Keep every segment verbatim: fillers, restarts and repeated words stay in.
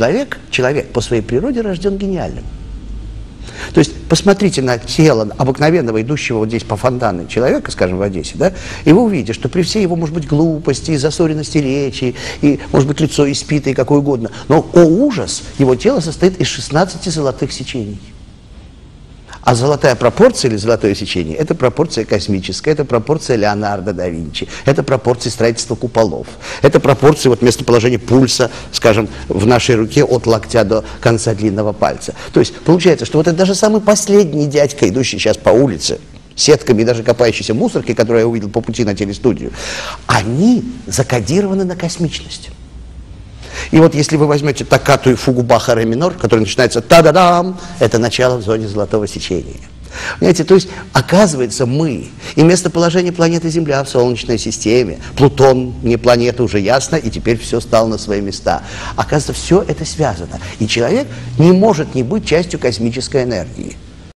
человек, человек по своей природе рожден гениальным. То есть посмотрите на тело обыкновенного, идущего вот здесь по фонтану человека, скажем, в Одессе, да, и вы увидите, что при всей его, может быть, глупости, засоренности речи, и, может быть, лицо испитое, какое угодно, но, о ужас, его тело состоит из шестнадцати золотых сечений. А золотая пропорция или золотое сечение – это пропорция космическая, это пропорция Леонардо да Винчи, это пропорция строительства куполов, это пропорция вот местоположения пульса, скажем, в нашей руке от локтя до конца длинного пальца. То есть получается, что вот это даже самый последний дядька, идущий сейчас по улице, сетками и даже копающейся мусоркой, которую я увидел по пути на телестудию, они закодированы на космичность. И вот если вы возьмете токкату и фугу Баха ре минор, который начинается та-да-дам, это начало в зоне золотого сечения. Понимаете, то есть, оказывается, мы и местоположение планеты Земля в Солнечной системе, Плутон не планета, уже ясно, и теперь все стало на свои места. Оказывается, все это связано. И человек не может не быть частью космической энергии.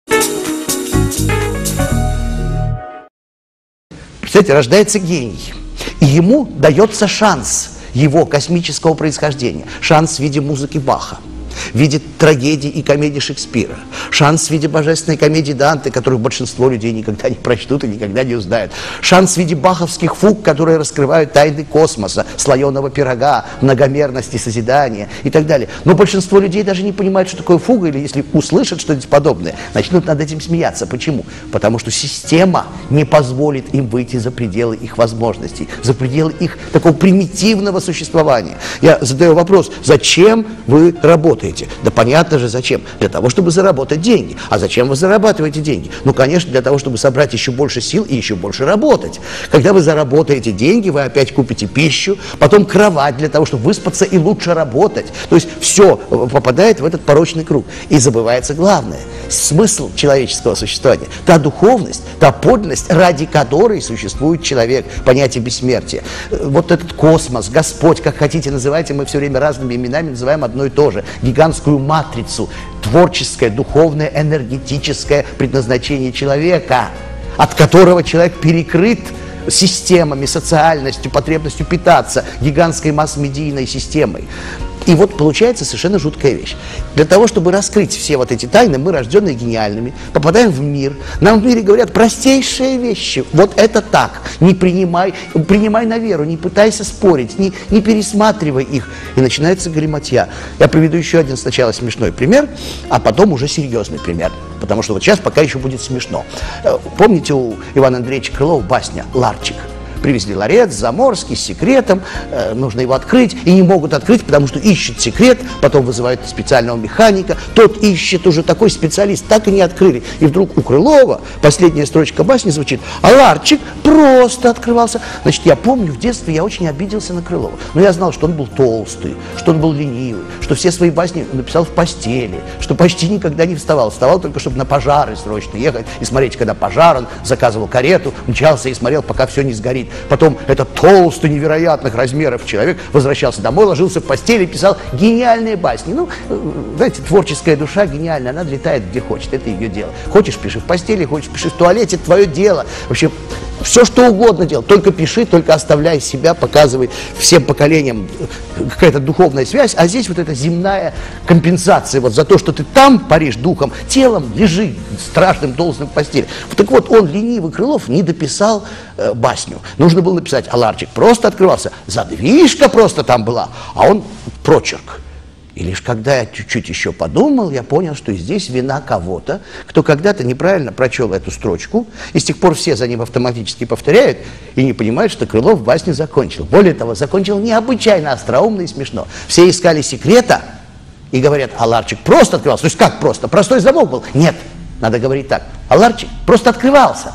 Представляете, рождается гений, и ему дается шанс его космического происхождения. Шанс в виде музыки Баха, в виде трагедий и комедий Шекспира, шанс в виде божественной комедии Данте, которую большинство людей никогда не прочтут и никогда не узнают, шанс в виде баховских фуг, которые раскрывают тайны космоса, слоеного пирога, многомерности созидания и так далее. Но большинство людей даже не понимают, что такое фуга, или если услышат что-нибудь подобное, начнут над этим смеяться. Почему? Потому что система не позволит им выйти за пределы их возможностей, за пределы их такого примитивного существования. Я задаю вопрос: зачем вы работаете? Да понятно же зачем. Для того, чтобы заработать деньги. А зачем вы зарабатываете деньги? Ну, конечно, для того, чтобы собрать еще больше сил и еще больше работать. Когда вы заработаете деньги, вы опять купите пищу, потом кровать для того, чтобы выспаться и лучше работать. То есть все попадает в этот порочный круг. И забывается главное. Смысл человеческого существования. Та духовность, та подлинность, ради которой существует человек. Понятие бессмертия. Вот этот космос, Господь, как хотите называйте, мы все время разными именами называем одно и то же. Гигантскую матрицу, творческое, духовное, энергетическое предназначение человека, от которого человек перекрыт системами, социальностью, потребностью питаться, гигантской масс-медийной системой. И вот получается совершенно жуткая вещь. Для того, чтобы раскрыть все вот эти тайны, мы, рожденные гениальными, попадаем в мир. Нам в мире говорят простейшие вещи. Вот это так. Не принимай, принимай на веру, не пытайся спорить, не, не пересматривай их. И начинается галиматья. Я приведу еще один сначала смешной пример, а потом уже серьезный пример. Потому что вот сейчас пока еще будет смешно. Помните, у Ивана Андреевича Крылова басня «Ларчик»? Привезли ларец, заморский, с секретом, э, нужно его открыть, и не могут открыть, потому что ищут секрет, потом вызывают специального механика, тот ищет, уже такой специалист, так и не открыли. И вдруг у Крылова последняя строчка басни звучит: а ларчик просто открывался. Значит, я помню, в детстве я очень обиделся на Крылова, но я знал, что он был толстый, что он был ленивый, что все свои басни написал в постели, что почти никогда не вставал, вставал только, чтобы на пожары срочно ехать и смотреть, когда пожар, он заказывал карету, мчался и смотрел, пока все не сгорит. Потом этот толстый, невероятных размеров человек возвращался домой, ложился в постель и писал гениальные басни. Ну, знаете, творческая душа гениальная, она летает где хочет, это ее дело. Хочешь, пиши в постели, хочешь, пиши в туалете, это твое дело. Вообще, все что угодно делай, только пиши, только оставляй себя, показывай всем поколениям какая-то духовная связь, а здесь вот эта земная компенсация вот за то, что ты там паришь духом, телом лежи страшным должным в постели. Так вот, он, ленивый Крылов, не дописал э, басню. Нужно было написать: а ларчик просто открывался, задвижка просто там была, а он прочерк. И лишь когда я чуть-чуть еще подумал, я понял, что здесь вина кого-то, кто когда-то неправильно прочел эту строчку, и с тех пор все за ним автоматически повторяют и не понимают, что Крылов басню закончил. Более того, закончил необычайно остроумно и смешно. Все искали секрета и говорят: а ларчик просто открывался. То есть как просто? Простой замок был? Нет, надо говорить так: а ларчик просто открывался.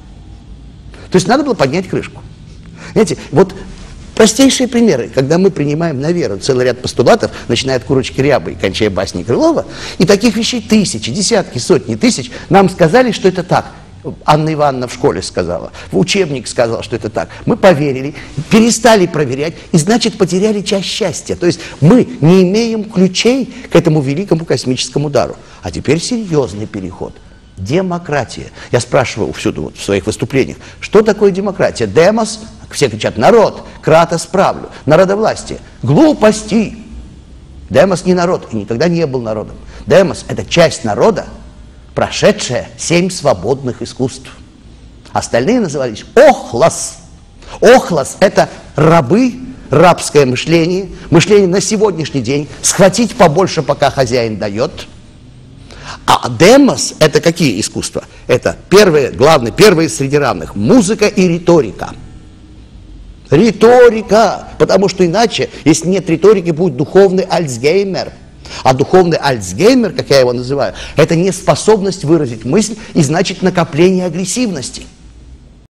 То есть надо было поднять крышку. Знаете, вот простейшие примеры, когда мы принимаем на веру целый ряд постулатов, начиная от курочки Рябы и кончая басней Крылова, и таких вещей тысячи, десятки, сотни тысяч, нам сказали, что это так. Анна Ивановна в школе сказала, в учебник сказал, что это так. Мы поверили, перестали проверять, и значит потеряли часть счастья. То есть мы не имеем ключей к этому великому космическому дару. А теперь серьезный переход. Демократия. Я спрашиваю всюду вот, в своих выступлениях, что такое демократия? Демос, все кричат: народ, кратос правлю, народовластие. Глупости. Демос не народ и никогда не был народом. Демос – это часть народа, прошедшая семь свободных искусств. Остальные назывались охлос. Охлос – это рабы, рабское мышление, мышление на сегодняшний день, схватить побольше, пока хозяин дает. А демос – это какие искусства? Это первые, главные, первые среди равных – музыка и риторика. Риторика, потому что иначе, если нет риторики, будет духовный альцгеймер. А духовный альцгеймер, как я его называю, это неспособность выразить мысль и значит накопление агрессивности.